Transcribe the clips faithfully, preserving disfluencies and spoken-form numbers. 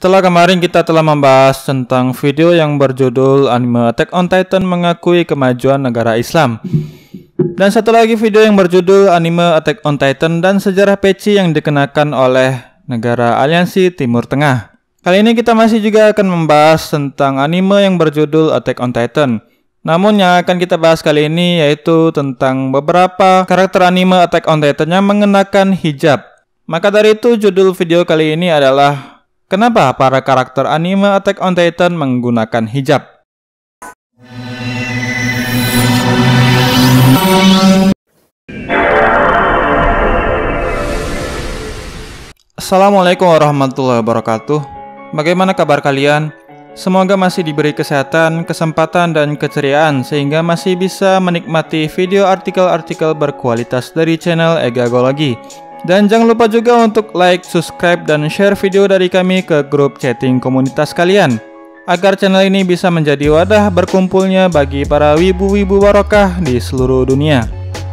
Setelah kemarin kita telah membahas tentang video yang berjudul Anime Attack on Titan mengakui kemajuan negara Islam. Dan satu lagi video yang berjudul Anime Attack on Titan dan sejarah peci yang dikenakan oleh negara Aliansi Timur Tengah. Kali ini kita masih juga akan membahas tentang anime yang berjudul Attack on Titan. Namun yang akan kita bahas kali ini yaitu tentang beberapa karakter anime Attack on Titan yang mengenakan hijab. Maka dari itu judul video kali ini adalah kenapa para karakter anime Attack on Titan menggunakan hijab? Assalamualaikum warahmatullahi wabarakatuh. Bagaimana kabar kalian? Semoga masih diberi kesehatan, kesempatan, dan keceriaan sehingga masih bisa menikmati video artikel-artikel berkualitas dari channel Egagology. Dan jangan lupa juga untuk like, subscribe, dan share video dari kami ke grup chatting komunitas kalian agar channel ini bisa menjadi wadah berkumpulnya bagi para wibu-wibu barokah di seluruh dunia.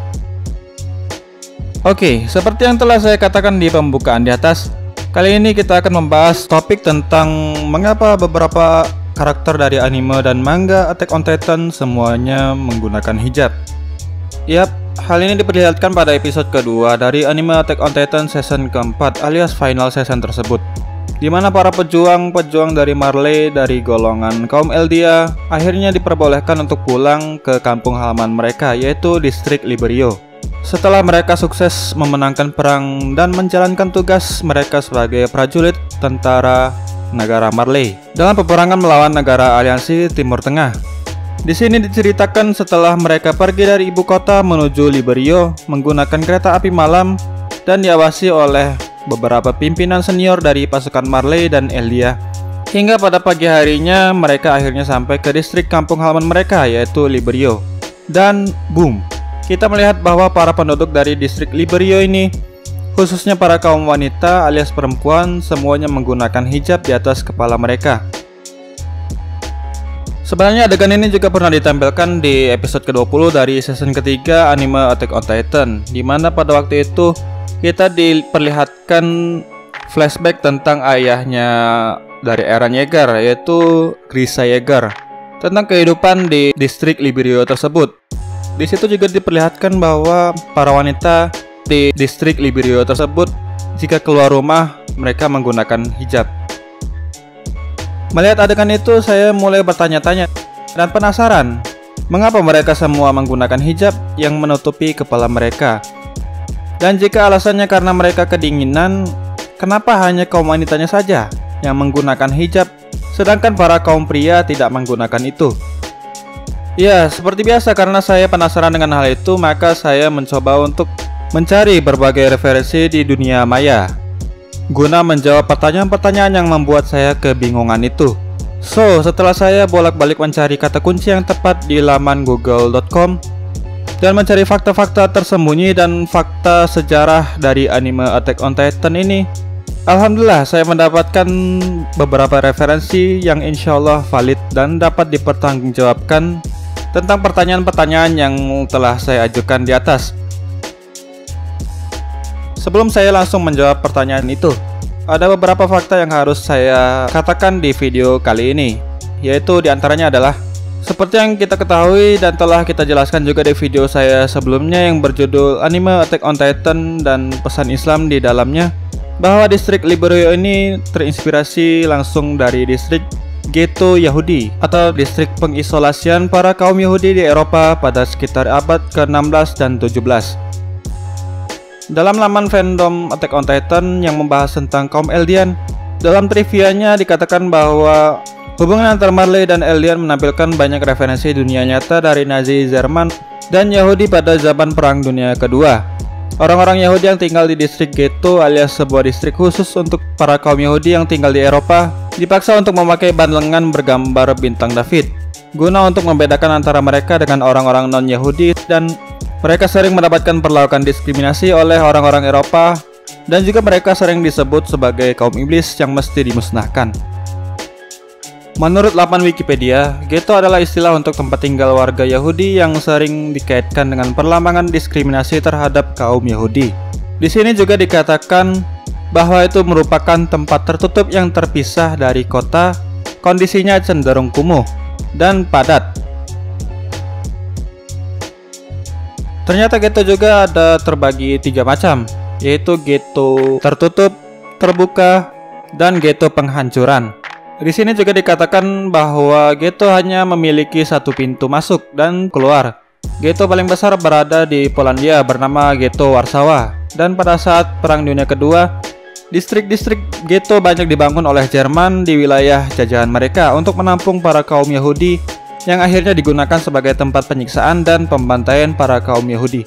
Oke, seperti yang telah saya katakan di pembukaan di atas, kali ini kita akan membahas topik tentang mengapa beberapa karakter dari anime dan manga Attack on Titan semuanya menggunakan hijab. Yap, hal ini diperlihatkan pada episode kedua dari anime Attack on Titan season keempat alias final season tersebut, di mana para pejuang-pejuang dari Marley dari golongan kaum Eldia akhirnya diperbolehkan untuk pulang ke kampung halaman mereka yaitu distrik Liberio. Setelah mereka sukses memenangkan perang dan menjalankan tugas mereka sebagai prajurit tentara negara Marley dalam peperangan melawan negara Aliansi Timur Tengah. Di sini diceritakan setelah mereka pergi dari ibu kota menuju Liberio menggunakan kereta api malam dan diawasi oleh beberapa pimpinan senior dari pasukan Marley dan Eldia. Hingga pada pagi harinya mereka akhirnya sampai ke distrik kampung halaman mereka yaitu Liberio. Dan boom, kita melihat bahwa para penduduk dari distrik Liberio ini, khususnya para kaum wanita alias perempuan, semuanya menggunakan hijab di atas kepala mereka. Sebenarnya adegan ini juga pernah ditampilkan di episode ke dua puluh dari season ketiga anime Attack on Titan, di mana pada waktu itu kita diperlihatkan flashback tentang ayahnya dari Eren Yeager yaitu Grisha Yeager, tentang kehidupan di distrik Liberio tersebut. Di situ juga diperlihatkan bahwa para wanita di distrik Liberio tersebut jika keluar rumah mereka menggunakan hijab. Melihat adegan itu saya mulai bertanya-tanya dan penasaran mengapa mereka semua menggunakan hijab yang menutupi kepala mereka. Dan jika alasannya karena mereka kedinginan, kenapa hanya kaum wanitanya saja yang menggunakan hijab sedangkan para kaum pria tidak menggunakan itu? Ya, seperti biasa karena saya penasaran dengan hal itu, maka saya mencoba untuk mencari berbagai referensi di dunia maya guna menjawab pertanyaan-pertanyaan yang membuat saya kebingungan itu. So, setelah saya bolak-balik mencari kata kunci yang tepat di laman google dot com dan mencari fakta-fakta tersembunyi dan fakta sejarah dari anime Attack on Titan ini, alhamdulillah saya mendapatkan beberapa referensi yang insya Allah valid dan dapat dipertanggungjawabkan tentang pertanyaan-pertanyaan yang telah saya ajukan di atas. Sebelum saya langsung menjawab pertanyaan itu, ada beberapa fakta yang harus saya katakan di video kali ini, yaitu diantaranya adalah seperti yang kita ketahui dan telah kita jelaskan juga di video saya sebelumnya yang berjudul Anime Attack on Titan dan pesan Islam di dalamnya, bahwa distrik Liberio ini terinspirasi langsung dari distrik Ghetto Yahudi atau distrik pengisolasian para kaum Yahudi di Eropa pada sekitar abad ke enam belas dan tujuh belas. Dalam laman fandom Attack on Titan yang membahas tentang kaum Eldian, dalam trivianya dikatakan bahwa hubungan antar Marley dan Eldian menampilkan banyak referensi dunia nyata dari Nazi Jerman dan Yahudi pada zaman Perang Dunia Kedua. Orang-orang Yahudi yang tinggal di distrik Ghetto alias sebuah distrik khusus untuk para kaum Yahudi yang tinggal di Eropa dipaksa untuk memakai ban lengan bergambar bintang David guna untuk membedakan antara mereka dengan orang-orang non-Yahudi, dan mereka sering mendapatkan perlakuan diskriminasi oleh orang-orang Eropa dan juga mereka sering disebut sebagai kaum iblis yang mesti dimusnahkan. Menurut laman Wikipedia, ghetto adalah istilah untuk tempat tinggal warga Yahudi yang sering dikaitkan dengan perlambangan diskriminasi terhadap kaum Yahudi. Di sini juga dikatakan bahwa itu merupakan tempat tertutup yang terpisah dari kota, kondisinya cenderung kumuh dan padat. Ternyata ghetto juga ada terbagi tiga macam, yaitu ghetto tertutup, terbuka, dan ghetto penghancuran. Di sini juga dikatakan bahwa ghetto hanya memiliki satu pintu masuk dan keluar. Ghetto paling besar berada di Polandia bernama Ghetto Warsawa, dan pada saat Perang Dunia Kedua, distrik-distrik ghetto banyak dibangun oleh Jerman di wilayah jajahan mereka untuk menampung para kaum Yahudi yang akhirnya digunakan sebagai tempat penyiksaan dan pembantaian para kaum Yahudi.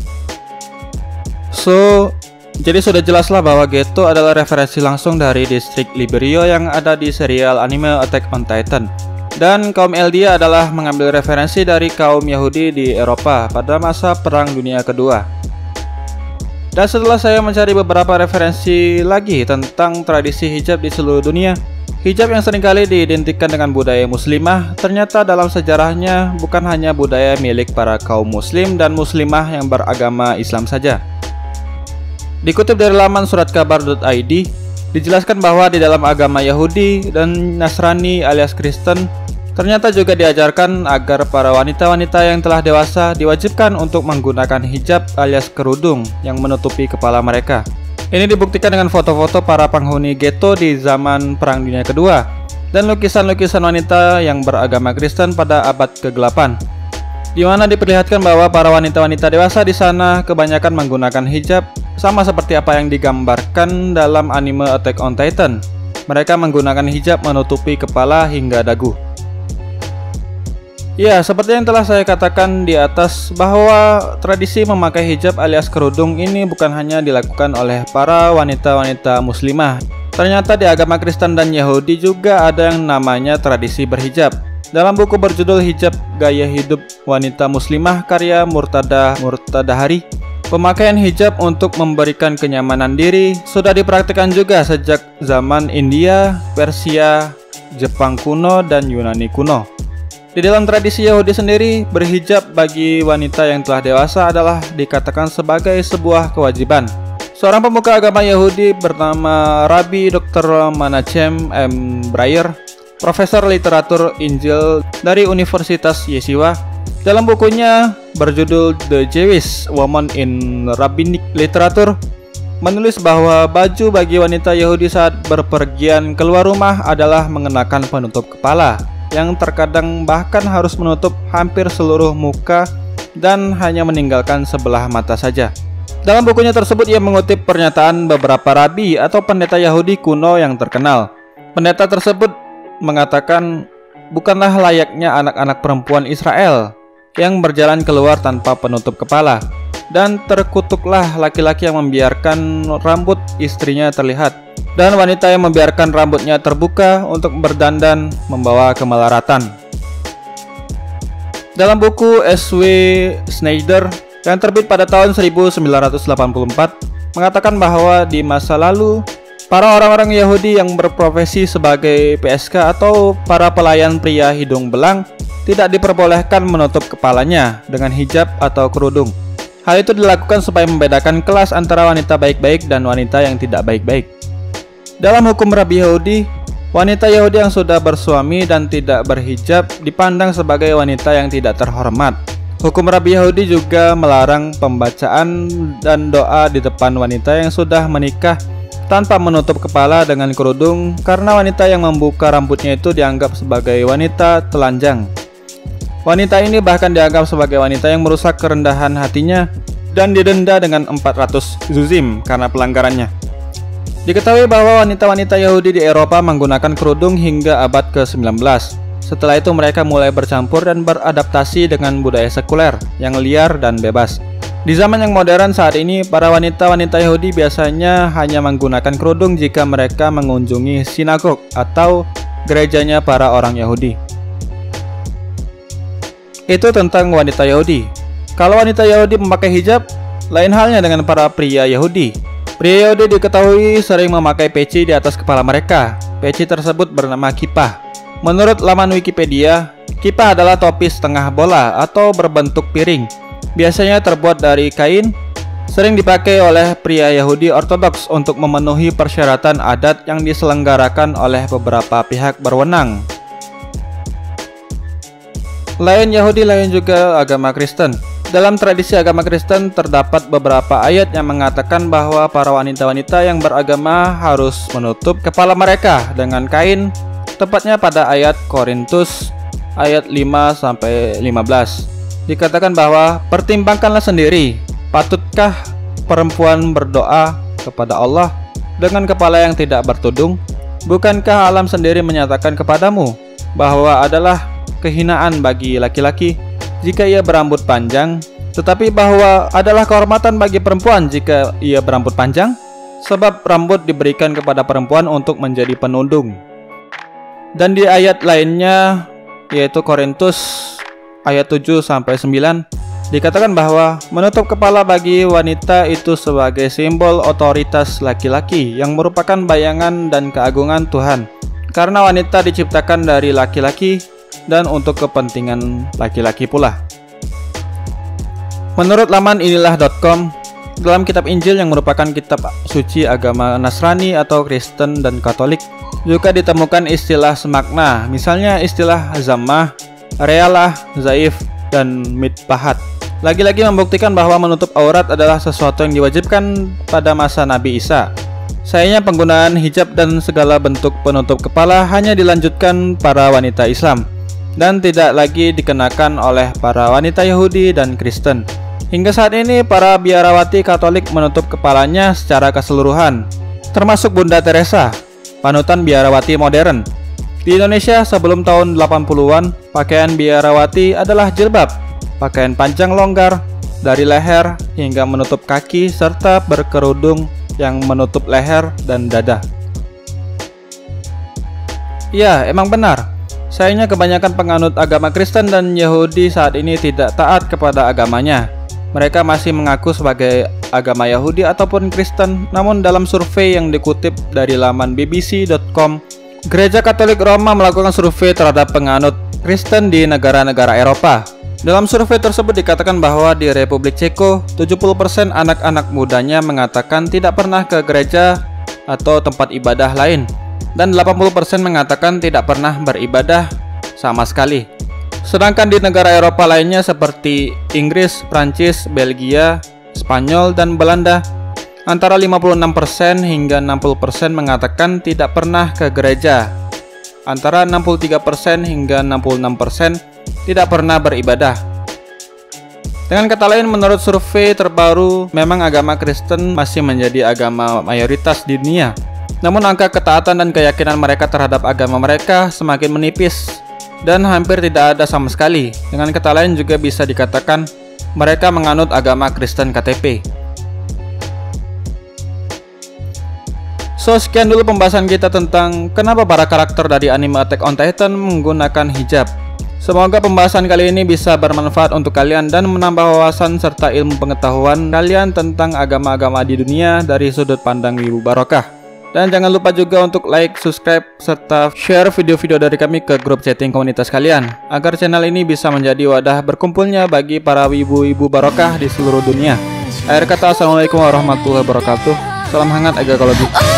So, jadi sudah jelaslah bahwa ghetto adalah referensi langsung dari distrik Liberio yang ada di serial anime Attack on Titan. Dan kaum Eldia adalah mengambil referensi dari kaum Yahudi di Eropa pada masa Perang Dunia Kedua. Dan setelah saya mencari beberapa referensi lagi tentang tradisi hijab di seluruh dunia, hijab yang seringkali diidentikan dengan budaya muslimah, ternyata dalam sejarahnya bukan hanya budaya milik para kaum muslim dan muslimah yang beragama Islam saja. Dikutip dari laman surat kabar titik i d, dijelaskan bahwa di dalam agama Yahudi dan Nasrani alias Kristen, ternyata juga diajarkan agar para wanita-wanita yang telah dewasa diwajibkan untuk menggunakan hijab alias kerudung yang menutupi kepala mereka. Ini dibuktikan dengan foto-foto para penghuni ghetto di zaman Perang Dunia Kedua dan lukisan-lukisan wanita yang beragama Kristen pada abad kegelapan, di mana diperlihatkan bahwa para wanita-wanita dewasa di sana kebanyakan menggunakan hijab sama seperti apa yang digambarkan dalam anime Attack on Titan. Mereka menggunakan hijab menutupi kepala hingga dagu. Ya, seperti yang telah saya katakan di atas bahwa tradisi memakai hijab alias kerudung ini bukan hanya dilakukan oleh para wanita-wanita muslimah. Ternyata di agama Kristen dan Yahudi juga ada yang namanya tradisi berhijab. Dalam buku berjudul Hijab Gaya Hidup Wanita Muslimah karya Murtada Murtadahari, pemakaian hijab untuk memberikan kenyamanan diri sudah dipraktikkan juga sejak zaman India, Persia, Jepang kuno, dan Yunani kuno. Di dalam tradisi Yahudi sendiri, berhijab bagi wanita yang telah dewasa adalah dikatakan sebagai sebuah kewajiban. Seorang pemuka agama Yahudi bernama Rabbi doktor Menachem M. Breyer, profesor literatur Injil dari Universitas Yeshiva, dalam bukunya berjudul The Jewish Woman in Rabbinic Literature, menulis bahwa baju bagi wanita Yahudi saat berpergian keluar rumah adalah mengenakan penutup kepala, yang terkadang bahkan harus menutup hampir seluruh muka dan hanya meninggalkan sebelah mata saja. Dalam bukunya tersebut ia mengutip pernyataan beberapa rabi atau pendeta Yahudi kuno yang terkenal. Pendeta tersebut mengatakan, bukanlah layaknya anak-anak perempuan Israel yang berjalan keluar tanpa penutup kepala, dan terkutuklah laki-laki yang membiarkan rambut istrinya terlihat, dan wanita yang membiarkan rambutnya terbuka untuk berdandan membawa kemelaratan. Dalam buku S W Schneider yang terbit pada tahun seribu sembilan ratus delapan puluh empat mengatakan bahwa di masa lalu para orang-orang Yahudi yang berprofesi sebagai P S K atau para pelayan pria hidung belang tidak diperbolehkan menutup kepalanya dengan hijab atau kerudung. Hal itu dilakukan supaya membedakan kelas antara wanita baik-baik dan wanita yang tidak baik-baik. Dalam hukum Rabi Yahudi, wanita Yahudi yang sudah bersuami dan tidak berhijab dipandang sebagai wanita yang tidak terhormat. Hukum Rabi Yahudi juga melarang pembacaan dan doa di depan wanita yang sudah menikah tanpa menutup kepala dengan kerudung, karena wanita yang membuka rambutnya itu dianggap sebagai wanita telanjang. Wanita ini bahkan dianggap sebagai wanita yang merusak kerendahan hatinya dan didenda dengan empat ratus zuzim karena pelanggarannya. Diketahui bahwa wanita-wanita Yahudi di Eropa menggunakan kerudung hingga abad ke sembilan belas. Setelah itu mereka mulai bercampur dan beradaptasi dengan budaya sekuler yang liar dan bebas. Di zaman yang modern saat ini, para wanita-wanita Yahudi biasanya hanya menggunakan kerudung jika mereka mengunjungi sinagog atau gerejanya para orang Yahudi. Itu tentang wanita Yahudi. Kalau wanita Yahudi memakai hijab, lain halnya dengan para pria Yahudi. Pria Yahudi diketahui sering memakai peci di atas kepala mereka. Peci tersebut bernama kippah. Menurut laman Wikipedia, kippah adalah topi setengah bola atau berbentuk piring. Biasanya terbuat dari kain, sering dipakai oleh pria Yahudi Ortodoks untuk memenuhi persyaratan adat yang diselenggarakan oleh beberapa pihak berwenang. Lain Yahudi, lain juga agama Kristen. Dalam tradisi agama Kristen terdapat beberapa ayat yang mengatakan bahwa para wanita-wanita yang beragama harus menutup kepala mereka dengan kain, tepatnya pada ayat Korintus ayat lima sampai lima belas. Dikatakan bahwa pertimbangkanlah sendiri, patutkah perempuan berdoa kepada Allah dengan kepala yang tidak bertudung? Bukankah alam sendiri menyatakan kepadamu bahwa adalah kehinaan bagi laki-laki jika ia berambut panjang, tetapi bahwa adalah kehormatan bagi perempuan jika ia berambut panjang? Sebab rambut diberikan kepada perempuan untuk menjadi penundung. Dan di ayat lainnya, yaitu Korintus ayat tujuh sampai sembilan, dikatakan bahwa menutup kepala bagi wanita itu sebagai simbol otoritas laki-laki yang merupakan bayangan dan keagungan Tuhan. Karena wanita diciptakan dari laki-laki dan untuk kepentingan laki-laki pula. Menurut laman inilah dot com, dalam kitab Injil yang merupakan kitab suci agama Nasrani atau Kristen dan Katolik, juga ditemukan istilah semakna, misalnya istilah zammah, realah, zaif, dan mitpahat. Lagi-lagi membuktikan bahwa menutup aurat adalah sesuatu yang diwajibkan pada masa Nabi Isa. Sayangnya penggunaan hijab dan segala bentuk penutup kepala hanya dilanjutkan para wanita Islam dan tidak lagi dikenakan oleh para wanita Yahudi dan Kristen. Hingga saat ini para biarawati Katolik menutup kepalanya secara keseluruhan, termasuk Bunda Teresa, panutan biarawati modern. Di Indonesia sebelum tahun delapan puluhan, pakaian biarawati adalah jilbab, pakaian panjang longgar dari leher hingga menutup kaki serta berkerudung yang menutup leher dan dada. Ya, emang benar. Sayangnya kebanyakan penganut agama Kristen dan Yahudi saat ini tidak taat kepada agamanya. Mereka masih mengaku sebagai agama Yahudi ataupun Kristen. Namun dalam survei yang dikutip dari laman B B C dot com, Gereja Katolik Roma melakukan survei terhadap penganut Kristen di negara-negara Eropa. Dalam survei tersebut dikatakan bahwa di Republik Ceko, tujuh puluh persen anak-anak mudanya mengatakan tidak pernah ke gereja atau tempat ibadah lain, dan delapan puluh persen mengatakan tidak pernah beribadah sama sekali. Sedangkan di negara Eropa lainnya seperti Inggris, Prancis, Belgia, Spanyol, dan Belanda, antara lima puluh enam persen hingga enam puluh persen mengatakan tidak pernah ke gereja. Antara enam puluh tiga persen hingga enam puluh enam persen tidak pernah beribadah. Dengan kata lain, menurut survei terbaru, memang agama Kristen masih menjadi agama mayoritas di dunia. Namun angka ketaatan dan keyakinan mereka terhadap agama mereka semakin menipis dan hampir tidak ada sama sekali. Dengan kata lain juga bisa dikatakan mereka menganut agama Kristen K T P. So, sekian dulu pembahasan kita tentang kenapa para karakter dari anime Attack on Titan menggunakan hijab. Semoga pembahasan kali ini bisa bermanfaat untuk kalian dan menambah wawasan serta ilmu pengetahuan kalian tentang agama-agama di dunia dari sudut pandang Wibu Barokah. Dan jangan lupa juga untuk like, subscribe, serta share video-video dari kami ke grup chatting komunitas kalian, agar channel ini bisa menjadi wadah berkumpulnya bagi para wibu-wibu barokah di seluruh dunia. Akhir kata, assalamualaikum warahmatullahi wabarakatuh. Salam hangat agakologi.